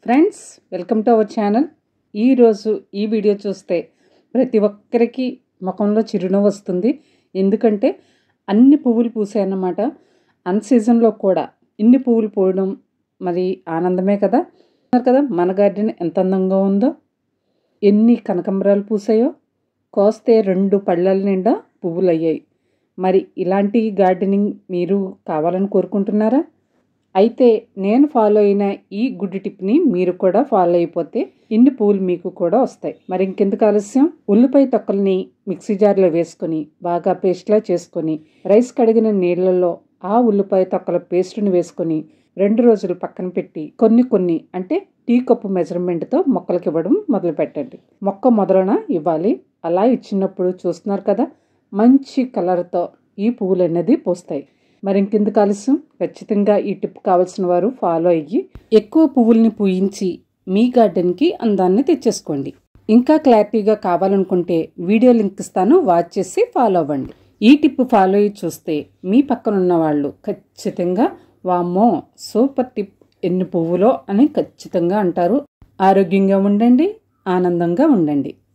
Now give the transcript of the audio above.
Friends, welcome to our channel. ఈరోజు ఈ video చూస్తే ప్రతి ఒక్కరికి ముఖంలో చిరునవ్వు వస్తుంది. ఎందుకంటే అన్ని పువ్వులు పూసాయన్నమాట. అన్ సీజన్లో కూడా ఇన్ని పువ్వులు పూయడం మరి ఆనందమే కదా. మన గార్డెన్ ఎంత అందంగా ఉందో, ఎన్ని కనకాంబరాలు పూసాయో, కోస్తే 2 పళ్ళల నిండా పువ్వులు అయ్యాయి. మరి ఇలాంటి గార్డెనింగ్ మీరు కావాలని కోరుకుంటున్నారా? అయితే నేను ఫాలో అయిన ఈ గుడ్ టిప్ని మీరు కూడా ఫాలో అయిపోతే ఇన్ని పువ్వులు మీకు కూడా వస్తాయి. మరి ఇంకెందుకు ఆలస్యం, ఉల్లిపాయ తొక్కల్ని మిక్సీ జార్లో వేసుకొని బాగా పేస్ట్లా చేసుకొని రైస్ కడిగిన నీళ్ళల్లో ఆ ఉల్లిపాయ తొక్కల పేస్ట్ని వేసుకొని 2 రోజులు పక్కన పెట్టి కొన్ని అంటే టీ కప్పు మెజర్మెంట్తో మొక్కలకి ఇవ్వడం మొదలు పెట్టండి. మొక్క మొదలన ఇవ్వాలి. అలా ఇచ్చినప్పుడు చూస్తున్నారు కదా, మంచి కలర్తో ఈ పువ్వులు అనేది పూస్తాయి. మరి ఇంకెందుకు ఆలస్యం, ఖచ్చితంగా ఈ టిప్ కావాల్సిన వారు ఫాలో అయ్యి ఎక్కువ పువ్వుల్ని పూయించి మీ గార్డెన్కి అందాన్ని తెచ్చేసుకోండి. ఇంకా క్లారిటీగా కావాలనుకుంటే వీడియో లింక్ ఇస్తాను, వాచ్ చేసి ఫాలో అవ్వండి. ఈ టిప్ ఫాలో అయ్యి చూస్తే మీ పక్కన ఉన్న వాళ్ళు ఖచ్చితంగా వామ్మో సూపర్ టిప్, ఎన్ని పువ్వులో అని ఖచ్చితంగా అంటారు. ఆరోగ్యంగా ఉండండి, ఆనందంగా ఉండండి.